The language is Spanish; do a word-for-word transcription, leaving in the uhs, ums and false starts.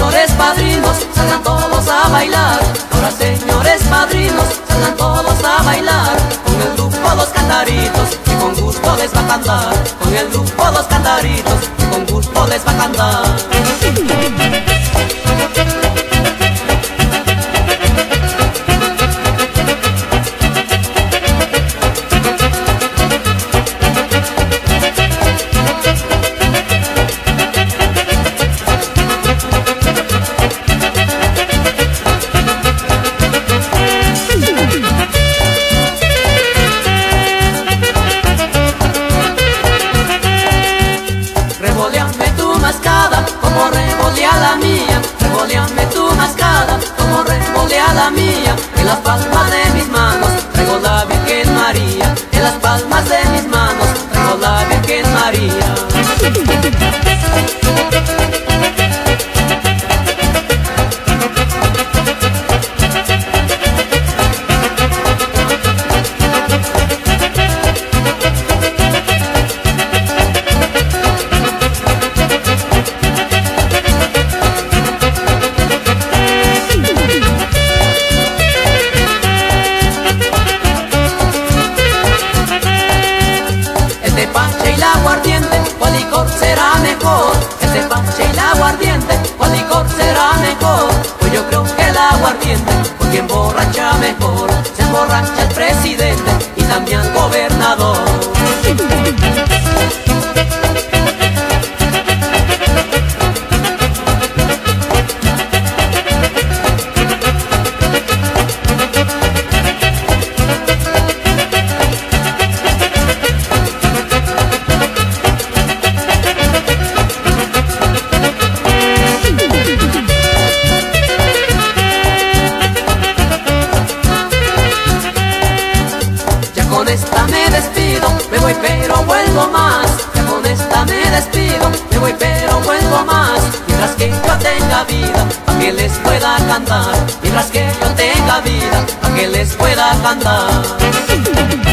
señores padrinos, salgan todos a bailar. Ahora señores padrinos, salgan todos a bailar. Con el grupo Los Cantaritos, que con gusto les va a cantar. Con el grupo Los Cantaritos, que con gusto les va a cantar. Revoleame tu mascada, como revolea la mía. Revoleame tu mascada, como revolea la mía. En las palmas de mis manos traigo la Virgen María. En las palmas de mis manos traigo la Virgen María. El tepache y la aguardiente, ¿cuál licor será mejor? El tepache y la aguardiente, ¿cuál licor será mejor? Pues yo creo que el aguardiente, porque emborracha mejor. Se emborracha el presidente y también el gobernador. Con esta me despido, me voy pero vuelvo más. Ya con esta me despido, me voy pero vuelvo más. Mientras que yo tenga vida, pa' que les pueda cantar. Mientras que yo tenga vida, pa' que les pueda cantar.